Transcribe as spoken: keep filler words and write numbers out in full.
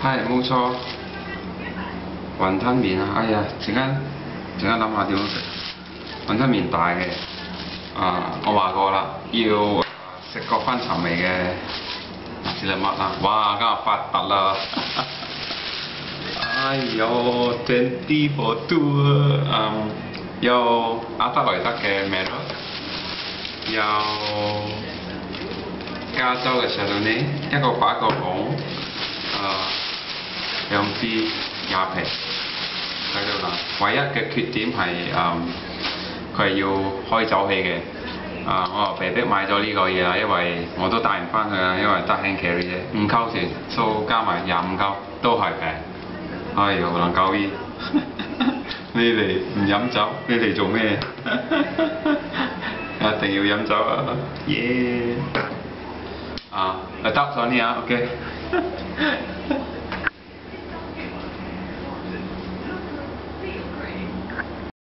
係冇錯，雲吞麵啊！哎呀，陣間陣間諗下點樣食。雲吞麵大嘅，啊，我話過啦，要食過翻尋味嘅士力麥啦。哇，今日發達啦！哎呦，真啲火都啊！嗯，有阿德萊德嘅 Merlot， 有加州嘅 Chardonnay， 一個白一個紅，啊，兩支廿皮喺度啦。唯一嘅缺點係誒，佢、嗯、係要開酒氣嘅。啊，我又被逼買咗呢個嘢啦，因為我都帶唔翻去啦，因為得 hand carry 啫，五溝錢，數加埋廿五溝都係平。哎呦，能夠醫！你嚟唔飲酒，你嚟做咩？一定要飲酒啊！耶、yeah ！啊，得咗呢啊 ，OK。